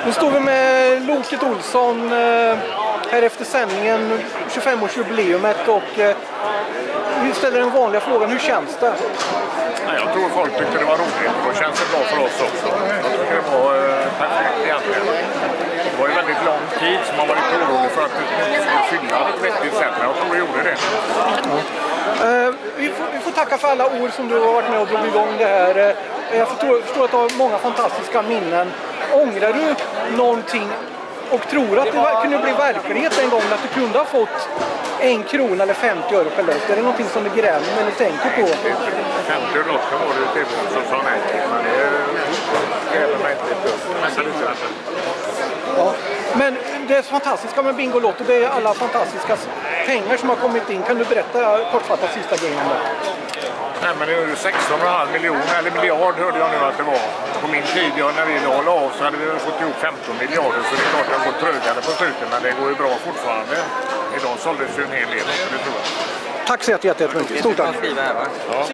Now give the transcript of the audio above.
Nu står vi med Loket Olsson här efter sändningen, 25-årsjubileumet, och vi ställer den vanliga frågan, hur känns det? Jag tror folk tyckte det var roligt och då känns det bra för oss också. Jag tycker det var perfekt egentligen. Det var ju väldigt lång tid som man var lite orolig för att det skulle fylla på ett vettigt sätt, men jag tror det gjorde det. Vi får tacka för alla år som du har varit med och drog igång det här. Jag förstår att du har många fantastiska minnen. Ångrar du någonting och tror att det kunde bli verklighet en gång, att du kunde ha fått 1 krona eller 50 öre per lott? Är det någonting som du gräver med eller tänker på? 50 lotter var det till som sa nej, men det gräver mig inte. Ja. Men det fantastiska med Bingolotto, det är alla fantastiska pengar som har kommit in. Kan du berätta kortfattat sista grejen om det? Nej, men det är ju 16,5 miljoner, eller miljard hörde jag nu att det var. På min tid, när vi la av så hade vi fått ihop 15 miljarder, så det är klart att det har gått trögare på slutet, men det går ju bra fortfarande. Idag såldes ju en hel del, det tror jag. Tack så jättemycket. Stort tack.